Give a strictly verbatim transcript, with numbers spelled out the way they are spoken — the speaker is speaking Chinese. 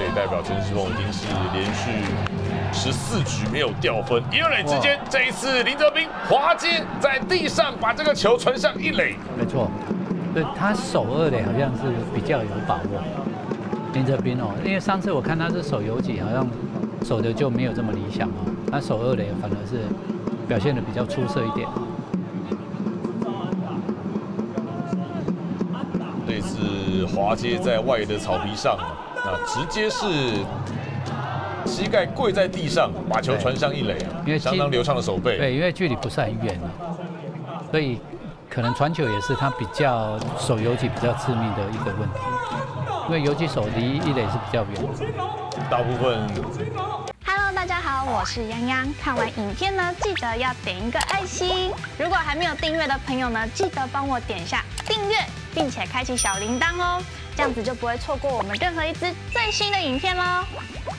也代表陈世峰已经是连续十四局没有掉分。一二垒之间，这一次林哲斌滑接在地上把这个球传向一垒。 没错，对他守二垒好像是比较有把握。林哲斌哦，因为上次我看他是守游击，好像守的就没有这么理想哦。他守二垒反而是表现的比较出色一点。 这次滑接在外野的草皮上，那直接是膝盖跪在地上，把球传向一垒，因为相当流畅的手背。 对，因为距离不是很远啊，所以可能传球也是他比较守游击比较致命的一个问题，因为游击手离一垒是比较远的。 大部分。 Hello， 大家好，我是泱泱。看完影片呢，记得要点一个爱心。如果还没有订阅的朋友呢，记得帮我点一下订阅，并且开启小铃铛哦，这样子就不会错过我们任何一支最新的影片喽。